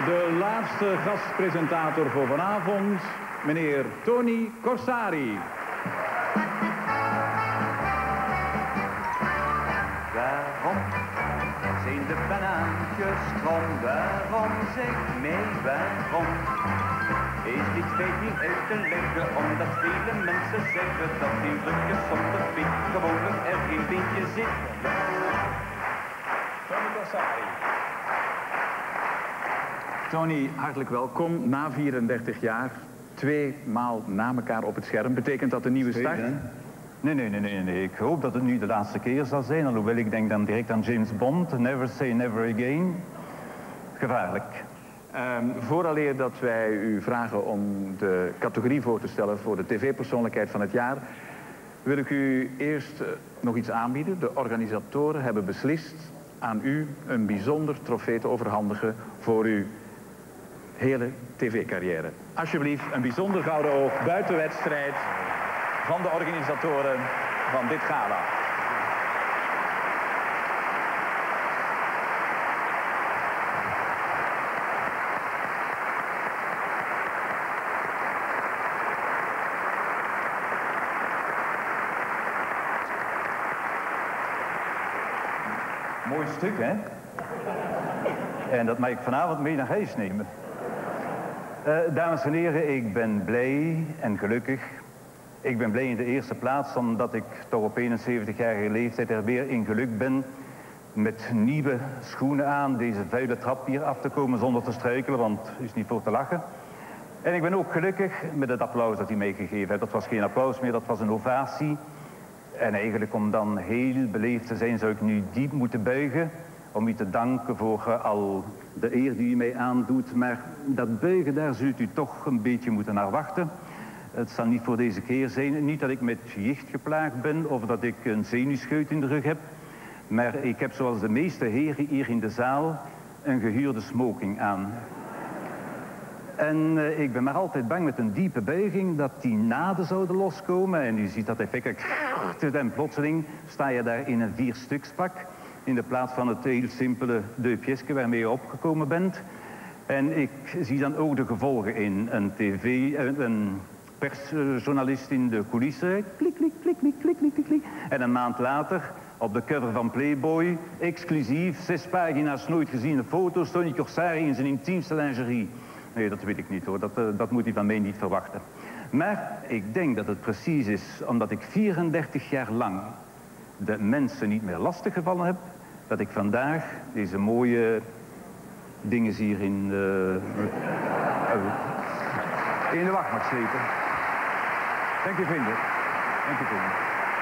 De laatste gastpresentator voor vanavond, meneer Tony Corsari. Waarom zijn de banaantjes krom? Waarom zeg mij waarom? Is dit feit niet uit te leggen, omdat vele mensen zeggen dat in drukjes zonder pik gewoonlijk er geen beentje zit. Tony Corsari. Tony, hartelijk welkom. Na 34 jaar, 2 maal na elkaar op het scherm. Betekent dat een nieuwe start? Nee. Ik hoop dat het nu de laatste keer zal zijn. Alhoewel ik denk dan direct aan James Bond. Never say never again. Gevaarlijk. Vooraleer dat wij u vragen om de categorie voor te stellen voor de tv-persoonlijkheid van het jaar, wil ik u eerst nog iets aanbieden. De organisatoren hebben beslist aan u een bijzonder trofee te overhandigen voor uw hele tv-carrière. Alsjeblieft, een bijzonder gouden oog buitenwedstrijd van de organisatoren van dit gala. Mooi stuk, hè? En dat mag ik vanavond mee naar huis nemen. Dames en heren, ik ben blij en gelukkig. Ik ben blij in de eerste plaats omdat ik toch op 71-jarige leeftijd er weer in geluk ben met nieuwe schoenen aan deze vuile trap hier af te komen zonder te struikelen, want het is niet voor te lachen. En ik ben ook gelukkig met het applaus dat u mij gegeven hebt. Dat was geen applaus meer, dat was een ovatie. En eigenlijk om dan heel beleefd te zijn zou ik nu diep moeten buigen om u te danken voor al de eer die u mij aandoet. Maar dat buigen, daar zult u toch een beetje moeten naar wachten. Het zal niet voor deze keer zijn. Niet dat ik met jicht geplaagd ben of dat ik een zenuwscheut in de rug heb. Maar ik heb zoals de meeste heren hier in de zaal een gehuurde smoking aan. En ik ben maar altijd bang met een diepe buiging dat die naden zouden loskomen. En u ziet dat effect. En plotseling sta je daar in een 4-stukspak. In de plaats van het heel simpele deux pièces waarmee je opgekomen bent. En ik zie dan ook de gevolgen in. Een persjournalist in de coulissen. Klik, klik, klik, klik, klik, klik, klik. En een maand later op de cover van Playboy. Exclusief, 6 pagina's nooit geziene foto's. Tony Corsari in zijn intiemste lingerie. Nee, dat weet ik niet hoor. Dat moet hij van mij niet verwachten. Maar ik denk dat het precies is omdat ik 34 jaar lang de mensen niet meer lastig gevallen heb, dat ik vandaag deze mooie dingen hier in de wacht mag slepen. Dank u vrienden. Dank u vrienden.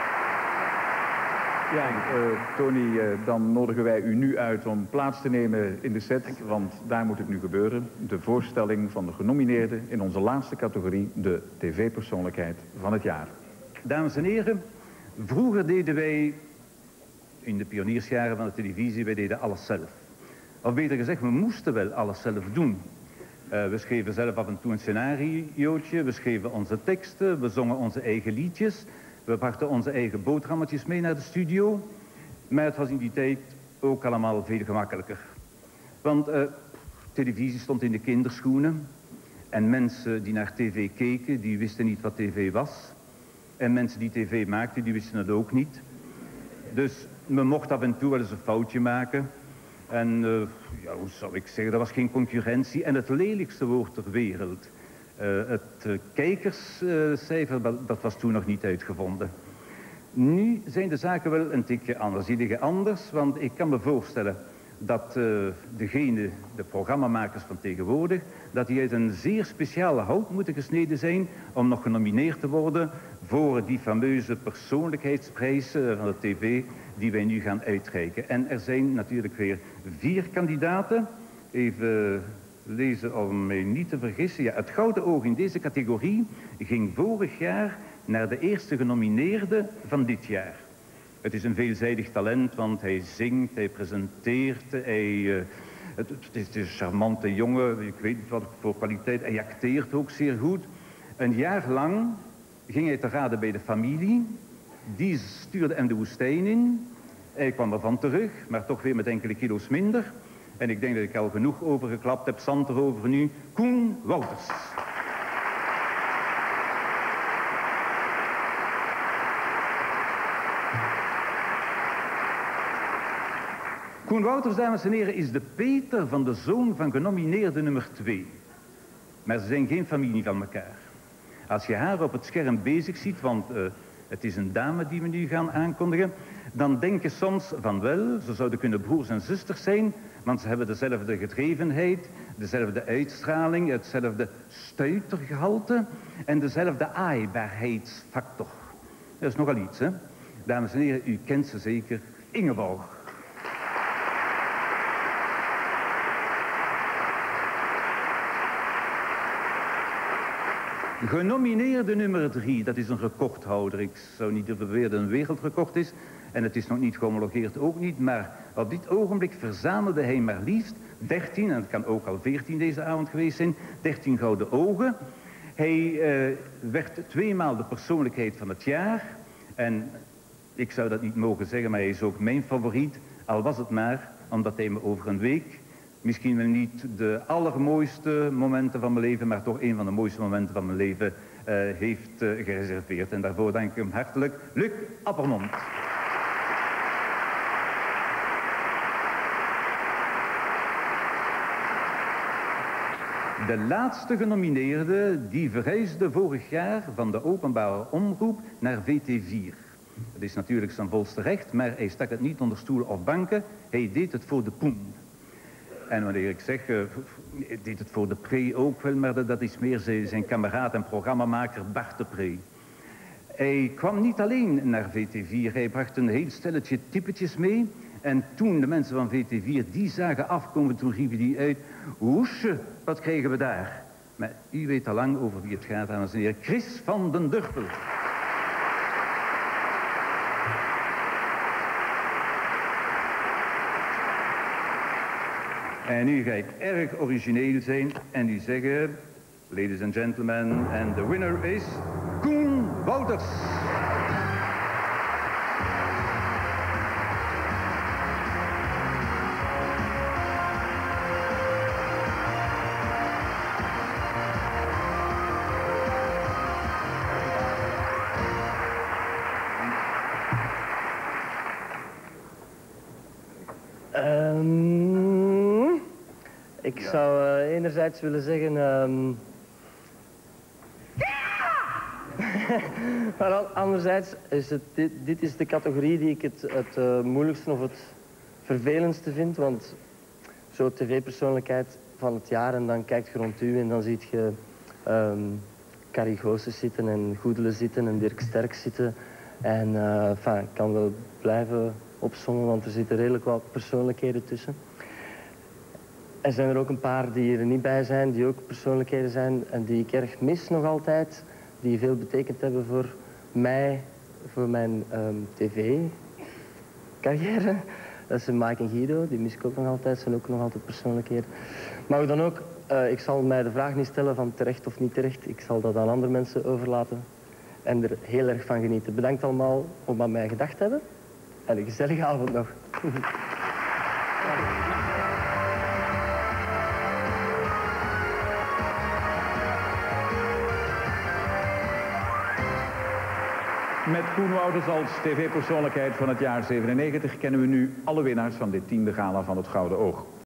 Ja, Tony, dan nodigen wij u nu uit om plaats te nemen in de set, want daar moet het nu gebeuren. De voorstelling van de genomineerden in onze laatste categorie, de tv-persoonlijkheid van het jaar. Dames en heren, vroeger deden wij, in de pioniersjaren van de televisie, wij deden alles zelf. Of beter gezegd, we moesten wel alles zelf doen. We schreven zelf af en toe een scenariootje, we schreven onze teksten, we zongen onze eigen liedjes. We brachten onze eigen boterhammetjes mee naar de studio. Maar het was in die tijd ook allemaal veel gemakkelijker. Want televisie stond in de kinderschoenen. En mensen die naar tv keken, die wisten niet wat tv was. En mensen die tv maakten, die wisten het ook niet. Dus men mocht af en toe wel eens een foutje maken. En ja, hoe zou ik zeggen, er was geen concurrentie. En het lelijkste woord ter wereld. Het kijkerscijfer, dat was toen nog niet uitgevonden. Nu zijn de zaken wel een tikje anders. Iedere anders, want ik kan me voorstellen dat de programmamakers van tegenwoordig, dat die uit een zeer speciale hout moeten gesneden zijn om nog genomineerd te worden voor die fameuze persoonlijkheidsprijs van de tv die wij nu gaan uitreiken. En er zijn natuurlijk weer 4 kandidaten. Even lezen om mij niet te vergissen. Ja, het gouden oog in deze categorie ging vorig jaar naar de eerste genomineerde van dit jaar. Het is een veelzijdig talent, want hij zingt, hij presenteert, het is een charmante jongen, ik weet niet wat voor kwaliteit, hij acteert ook zeer goed. Een jaar lang ging hij te raden bij de familie, die stuurde hem de woestijn in. Hij kwam ervan terug, maar toch weer met enkele kilo's minder. En ik denk dat ik al genoeg overgeklapt heb. Zand erover nu. Koen Wouters. Koen Wouters, dames en heren, is de Peter van de zoon van genomineerde nummer 2. Maar ze zijn geen familie van elkaar. Als je haar op het scherm bezig ziet, want het is een dame die we nu gaan aankondigen, dan denk je soms van wel, ze zouden kunnen broers en zusters zijn, want ze hebben dezelfde gedrevenheid, dezelfde uitstraling, hetzelfde stuitergehalte en dezelfde aaibaarheidsfactor. Dat is nogal iets, hè? Dames en heren, u kent ze zeker, Ingeborg. Genomineerde nummer 3, dat is een recordhouder. Ik zou niet beweren dat het een wereldrecord is. En het is nog niet gehomologeerd, ook niet. Maar op dit ogenblik verzamelde hij maar liefst 13, en het kan ook al 14 deze avond geweest zijn, 13 gouden ogen. Hij werd 2 maal de persoonlijkheid van het jaar. En ik zou dat niet mogen zeggen, maar hij is ook mijn favoriet. Al was het maar omdat hij me over een week, misschien wel niet de allermooiste momenten van mijn leven, maar toch een van de mooiste momenten van mijn leven heeft gereserveerd. En daarvoor dank ik hem hartelijk, Luc Appermond. De laatste genomineerde, die verhuisde vorig jaar van de openbare omroep naar VT4. Dat is natuurlijk zijn volste recht, maar hij stak het niet onder stoelen of banken. Hij deed het voor de poen. En wanneer ik zeg, hij deed het voor de Pre ook wel, maar dat is meer zijn kameraad en programmamaker Bart de Pre. Hij kwam niet alleen naar VT4, hij bracht een heel stelletje typetjes mee. En toen de mensen van VT4 die zagen afkomen, toen riepen die uit, woesje, wat krijgen we daar? Maar u weet al lang over wie het gaat, dames en heren. Chris van den Durpel. En nu ga ik erg origineel zijn en die zeggen, ladies and gentlemen, and the winner is Koen Wouters. Ik zou enerzijds willen zeggen, maar anderzijds is het, dit is de categorie die ik het moeilijkste of het vervelendste vind, want zo tv-persoonlijkheid van het jaar en dan kijkt je rond u en dan ziet je Carrie Goossens zitten en Goedele zitten en Dirk Sterk zitten en ik kan wel blijven opzommen, want er zitten redelijk wat persoonlijkheden tussen. Er zijn er ook een paar die er niet bij zijn, die ook persoonlijkheden zijn en die ik erg mis nog altijd. Die veel betekend hebben voor mij, voor mijn tv-carrière. Dat zijn Mike en Guido, die mis ik ook nog altijd, zijn ook nog altijd persoonlijkheden. Maar dan ook, ik zal mij de vraag niet stellen van terecht of niet terecht. Ik zal dat aan andere mensen overlaten en er heel erg van genieten. Bedankt allemaal om aan mij gedacht te hebben en een gezellige avond nog. Met Koen Wouters als tv-persoonlijkheid van het jaar 97 kennen we nu alle winnaars van dit 10e gala van het Gouden Oog.